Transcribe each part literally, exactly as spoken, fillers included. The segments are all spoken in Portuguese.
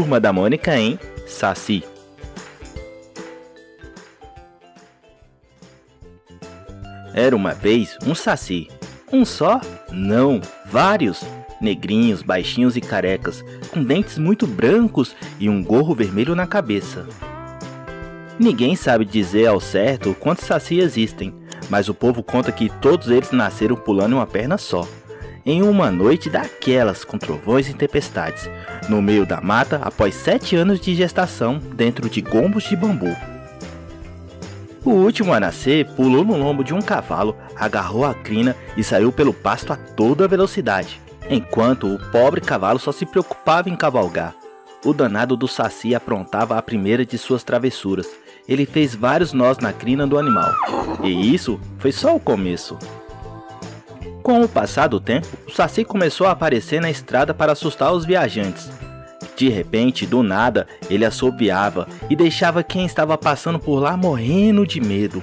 Turma da Mônica em Saci. Era uma vez um saci. Um só? Não, vários. Negrinhos, baixinhos e carecas, com dentes muito brancos e um gorro vermelho na cabeça. Ninguém sabe dizer ao certo quantos saci existem, mas o povo conta que todos eles nasceram pulando uma perna só. Em uma noite daquelas, com trovões e tempestades, no meio da mata, após sete anos de gestação, dentro de gombos de bambu. O último a nascer pulou no lombo de um cavalo, agarrou a crina e saiu pelo pasto a toda velocidade, enquanto o pobre cavalo só se preocupava em cavalgar. O danado do saci aprontava a primeira de suas travessuras. Ele fez vários nós na crina do animal, e isso foi só o começo. Com o passar do tempo, o saci começou a aparecer na estrada para assustar os viajantes. De repente, do nada, ele assobiava e deixava quem estava passando por lá morrendo de medo.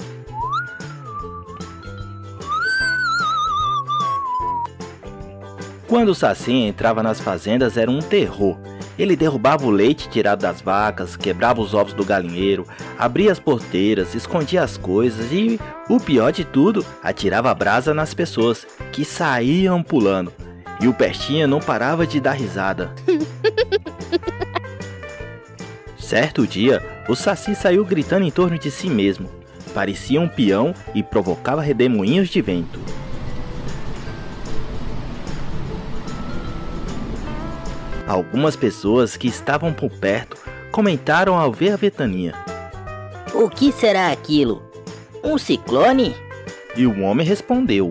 Quando o saci entrava nas fazendas era um terror. Ele derrubava o leite tirado das vacas, quebrava os ovos do galinheiro, abria as porteiras, escondia as coisas e, o pior de tudo, atirava brasa nas pessoas, que saíam pulando. E o Pestinha não parava de dar risada. Certo dia, o saci saiu gritando em torno de si mesmo. Parecia um peão e provocava redemoinhos de vento. Algumas pessoas que estavam por perto comentaram ao ver a ventania. O que será aquilo? Um ciclone? E o homem respondeu.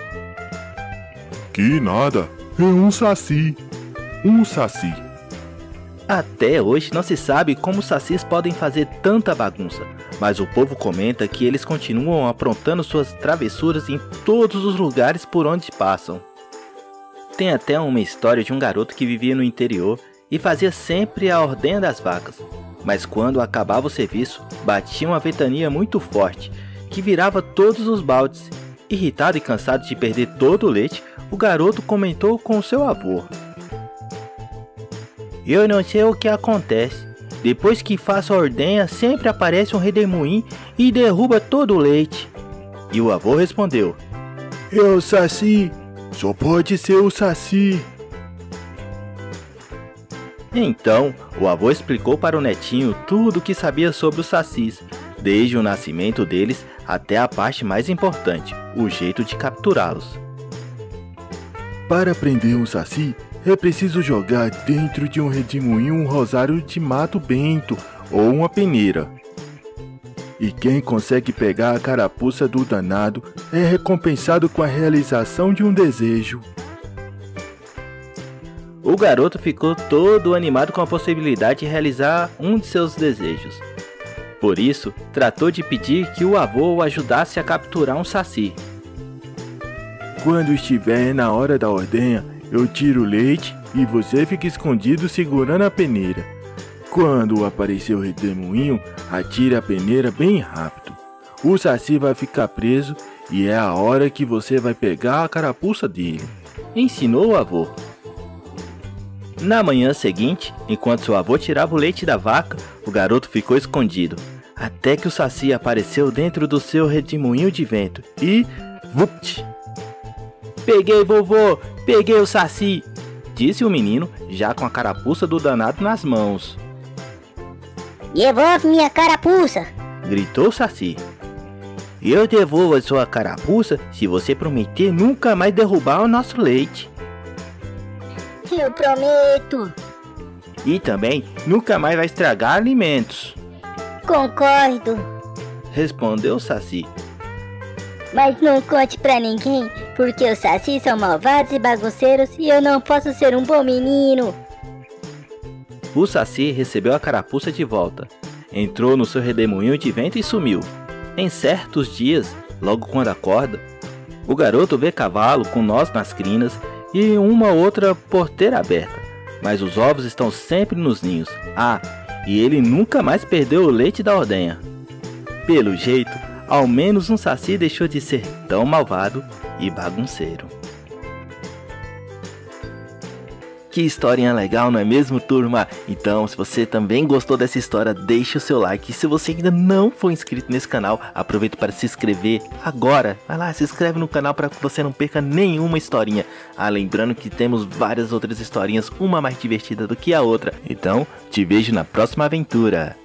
Que nada, é um saci, um saci. Até hoje não se sabe como os sacis podem fazer tanta bagunça, mas o povo comenta que eles continuam aprontando suas travessuras em todos os lugares por onde passam. Tem até uma história de um garoto que vivia no interior e fazia sempre a ordenha das vacas, mas quando acabava o serviço, batia uma ventania muito forte, que virava todos os baldes. Irritado e cansado de perder todo o leite, o garoto comentou com seu avô. Eu não sei o que acontece. Depois que faço a ordenha, sempre aparece um redemoinho e derruba todo o leite. E o avô respondeu. É o saci. Só pode ser o saci. Então, o avô explicou para o netinho tudo o que sabia sobre os sacis, desde o nascimento deles até a parte mais importante, o jeito de capturá-los. Para prender um saci, é preciso jogar dentro de um redemoinho um rosário de mato bento ou uma peneira. E quem consegue pegar a carapuça do danado é recompensado com a realização de um desejo. O garoto ficou todo animado com a possibilidade de realizar um de seus desejos. Por isso, tratou de pedir que o avô o ajudasse a capturar um saci. Quando estiver na hora da ordenha, eu tiro o leite e você fica escondido segurando a peneira. Quando aparecer o redemoinho, atire a peneira bem rápido. O saci vai ficar preso e é a hora que você vai pegar a carapuça dele. Ensinou o avô. Na manhã seguinte, enquanto seu avô tirava o leite da vaca, o garoto ficou escondido, até que o saci apareceu dentro do seu redemoinho de vento e... vupt! Peguei, vovô! Peguei o saci! Disse o menino, já com a carapuça do danado nas mãos. Devolve minha carapuça! Gritou o saci. Eu devolvo a sua carapuça se você prometer nunca mais derrubar o nosso leite. Eu prometo! E também nunca mais vai estragar alimentos. Concordo! Respondeu o saci. Mas não conte pra ninguém, porque os sacis são malvados e bagunceiros e eu não posso ser um bom menino. O saci recebeu a carapuça de volta, entrou no seu redemoinho de vento e sumiu. Em certos dias, logo quando acorda, o garoto vê cavalo com nós nas crinas e uma outra porteira aberta, mas os ovos estão sempre nos ninhos. Ah, e ele nunca mais perdeu o leite da ordenha. Pelo jeito, ao menos um saci deixou de ser tão malvado e bagunceiro. Que historinha legal, não é mesmo, turma? Então, se você também gostou dessa história, deixe o seu like. E se você ainda não for inscrito nesse canal, aproveita para se inscrever agora. Vai lá, se inscreve no canal para que você não perca nenhuma historinha. Ah, lembrando que temos várias outras historinhas, uma mais divertida do que a outra. Então, te vejo na próxima aventura.